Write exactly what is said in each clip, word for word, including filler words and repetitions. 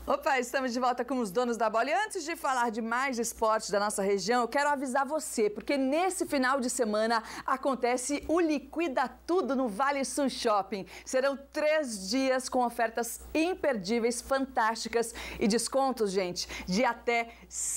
Opa, estamos de volta com os donos da bola. E antes de falar de mais esportes da nossa região, eu quero avisar você, porque nesse final de semana acontece o Liquida Tudo no Vale Sul Shopping. Serão três dias com ofertas imperdíveis, fantásticas e descontos, gente, de até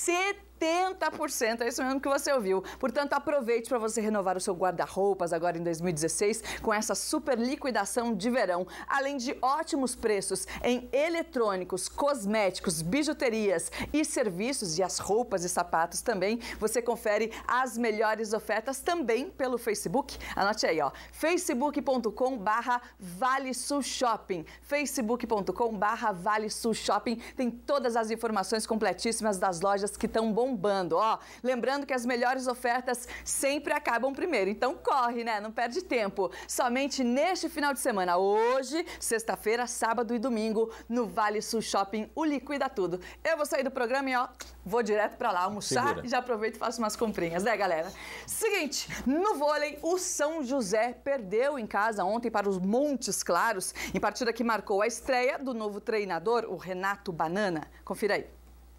setenta por cento, é isso mesmo que você ouviu. Portanto, aproveite para você renovar o seu guarda-roupas agora em dois mil e dezesseis com essa super liquidação de verão. Além de ótimos preços em eletrônicos, cosméticos, bijuterias e serviços, e as roupas e sapatos também, você confere as melhores ofertas também pelo Facebook. Anote aí, ó, facebook ponto com barra Vale Sul Shopping. facebook ponto com barra Vale Sul Shopping tem todas as informações completíssimas das lojas que estão bombando. Bombando, ó. Lembrando que as melhores ofertas sempre acabam primeiro, então corre, né? Não perde tempo. Somente neste final de semana, hoje, sexta-feira, sábado e domingo, no Vale Sul Shopping, o Liquida Tudo. Eu vou sair do programa e, ó, vou direto pra lá almoçar. Segura. E já aproveito e faço umas comprinhas, né, galera? Seguinte, no vôlei, o São José perdeu em casa ontem para os Montes Claros, em partida que marcou a estreia do novo treinador, o Renato Banana. Confira aí.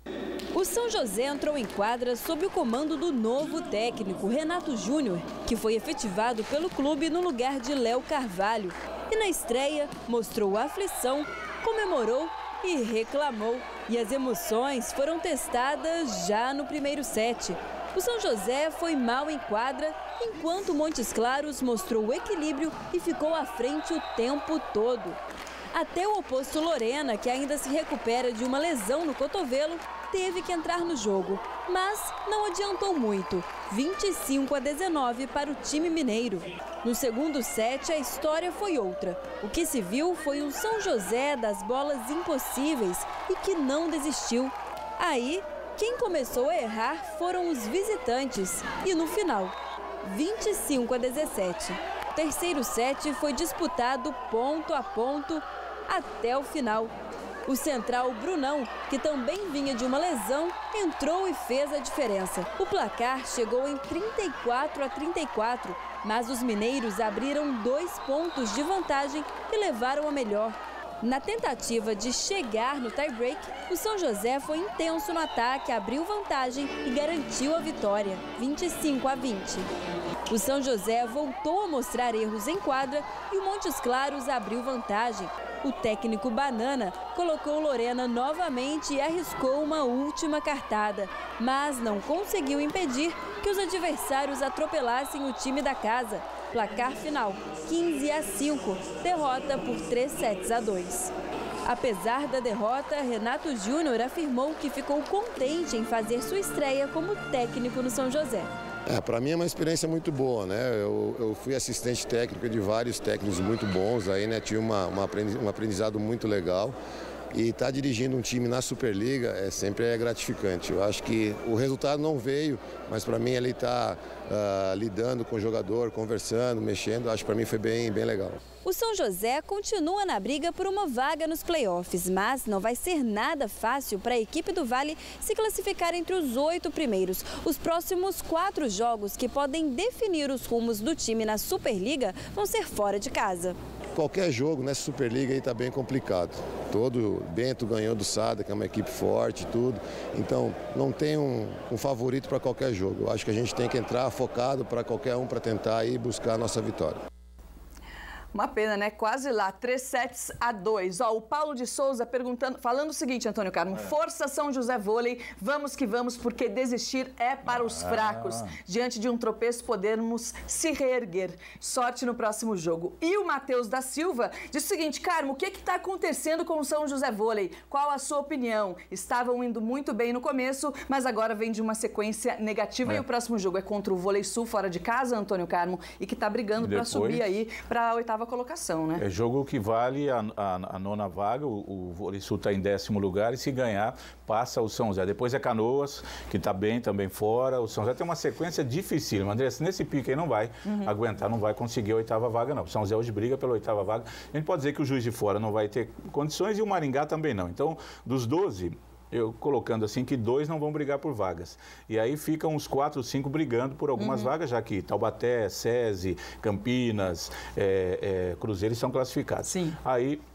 O São José entrou em quadra sob o comando do novo técnico, Renato Júnior, que foi efetivado pelo clube no lugar de Léo Carvalho. E na estreia mostrou aflição, comemorou e reclamou. E as emoções foram testadas já no primeiro set. O São José foi mal em quadra, enquanto Montes Claros mostrou equilíbrio e ficou à frente o tempo todo. Até o oposto Lorena, que ainda se recupera de uma lesão no cotovelo, teve que entrar no jogo, mas não adiantou muito, vinte e cinco a dezenove para o time mineiro. No segundo set, a história foi outra. O que se viu foi um São José das bolas impossíveis e que não desistiu. Aí, quem começou a errar foram os visitantes e no final, vinte e cinco a dezessete. O terceiro set foi disputado ponto a ponto até o final. O central Brunão, que também vinha de uma lesão, entrou e fez a diferença. O placar chegou em trinta e quatro a trinta e quatro, mas os mineiros abriram dois pontos de vantagem e levaram a melhor. Na tentativa de chegar no tie-break, o São José foi intenso no ataque, abriu vantagem e garantiu a vitória, vinte e cinco a vinte. O São José voltou a mostrar erros em quadra e o Montes Claros abriu vantagem. O técnico Banana colocou Lorena novamente e arriscou uma última cartada, mas não conseguiu impedir que os adversários atropelassem o time da casa. Placar final, quinze a cinco, derrota por três sets a dois. Apesar da derrota, Renato Júnior afirmou que ficou contente em fazer sua estreia como técnico no São José. É, para mim é uma experiência muito boa, né? Eu, eu fui assistente técnico de vários técnicos muito bons, aí, né? Tive uma, uma aprendi, um aprendizado muito legal. E estar tá dirigindo um time na Superliga é sempre é gratificante. Eu acho que o resultado não veio, mas para mim ele está uh, lidando com o jogador, conversando, mexendo, acho que para mim foi bem, bem legal. O São José continua na briga por uma vaga nos playoffs, mas não vai ser nada fácil para a equipe do Vale se classificar entre os oito primeiros. Os próximos quatro jogos que podem definir os rumos do time na Superliga vão ser fora de casa. Qualquer jogo nessa Superliga aí está bem complicado. Todo Bento ganhou do Sada, que é uma equipe forte e tudo. Então, não tem um, um favorito para qualquer jogo. Eu acho que a gente tem que entrar focado para qualquer um para tentar aí buscar a nossa vitória. Uma pena, né? Quase lá, três sets a dois. Ó, o Paulo de Souza perguntando, falando o seguinte, Antônio Carmo, é. Força São José Vôlei, vamos que vamos, porque desistir é para os ah. fracos. Diante de um tropeço, podemos se reerguer. Sorte no próximo jogo. E o Matheus da Silva diz o seguinte, Carmo, o que está acontecendo com o São José Vôlei? Qual a sua opinião? Estavam indo muito bem no começo, mas agora vem de uma sequência negativa é. E o próximo jogo é contra o Vôlei Sul, fora de casa, Antônio Carmo, e que está brigando para subir aí para a oitava colocação, né? É jogo que vale a, a, a nona vaga, o, o Vôlei Sul está em décimo lugar e se ganhar, passa o São José. Depois é Canoas, que está bem também fora. O São José tem uma sequência difícil. André, nesse pique aí não vai uhum. aguentar, não vai conseguir a oitava vaga, não. O São José hoje briga pela oitava vaga. A gente pode dizer que o Juiz de Fora não vai ter condições e o Maringá também não. Então, dos doze... eu colocando assim que dois não vão brigar por vagas. E aí ficam uns quatro, cinco brigando por algumas uhum. vagas, já que Taubaté, SESI, Campinas, é, é, Cruzeiro são classificados. Sim. Aí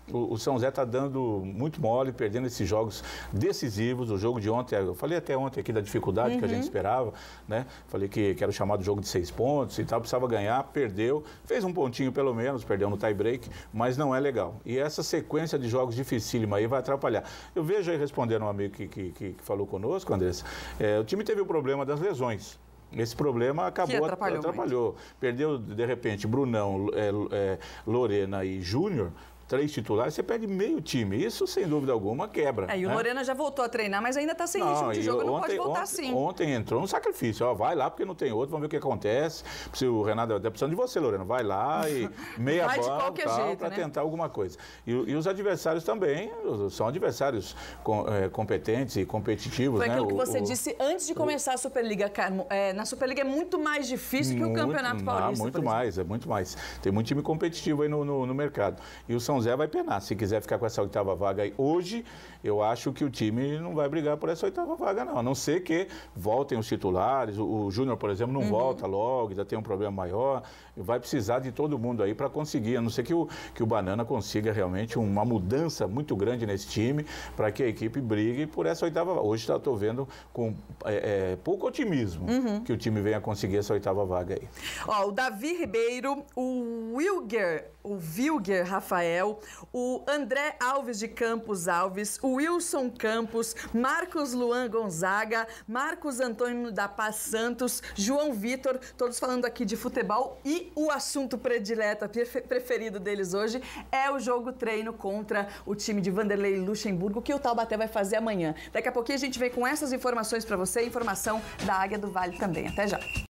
O, o São José está dando muito mole, perdendo esses jogos decisivos. O jogo de ontem, eu falei até ontem aqui da dificuldade uhum. que a gente esperava, né? Falei que, que era o chamado jogo de seis pontos e tal, precisava ganhar, perdeu, fez um pontinho pelo menos, perdeu no tie-break, mas não é legal. E essa sequência de jogos dificílima aí vai atrapalhar. Eu vejo aí, respondendo um amigo que, que, que falou conosco, Andressa, é, o time teve o problema das lesões. Esse problema acabou, que atrapalhou. atrapalhou. Perdeu, de repente, Brunão, é, é, Lorena e Júnior, três titulares, você perde meio time. Isso, sem dúvida alguma, quebra. É, e o né? Lorena já voltou a treinar, mas ainda está sem não, ritmo de jogo, ontem, não pode voltar ontem, assim. Ontem entrou um sacrifício, ó, vai lá porque não tem outro, vamos ver o que acontece. Se o Renato está precisando de você, Lorena, vai lá e meia vai bola para né? tentar alguma coisa. E, e os adversários também são adversários com, é, competentes e competitivos. Foi né? aquilo que o, você o, disse antes de começar o, a Superliga, Carmo. É, na Superliga é muito mais difícil muito, que o Campeonato Paulista. Ah, muito mais, é muito mais. Tem muito time competitivo aí no, no, no mercado. E o São José vai penar. Se quiser ficar com essa oitava vaga aí hoje, eu acho que o time não vai brigar por essa oitava vaga, não. A não ser que voltem os titulares. O, o Júnior, por exemplo, não uhum. volta logo, ainda tem um problema maior. Vai precisar de todo mundo aí para conseguir. A não ser que o, que o Banana consiga realmente uma mudança muito grande nesse time para que a equipe brigue por essa oitava vaga. Hoje estou vendo com é, é, pouco otimismo uhum. que o time venha conseguir essa oitava vaga aí. Ó, o Davi Ribeiro, o Wilger, o Wilger Rafael, o André Alves de Campos Alves, o Wilson Campos, Marcos Luan Gonzaga, Marcos Antônio da Paz Santos, João Vitor, todos falando aqui de futebol, e o assunto predileto, preferido deles hoje, é o jogo treino contra o time de Vanderlei Luxemburgo, que o Taubaté vai fazer amanhã. Daqui a pouquinho a gente vem com essas informações para você, informação da Águia do Vale também. Até já!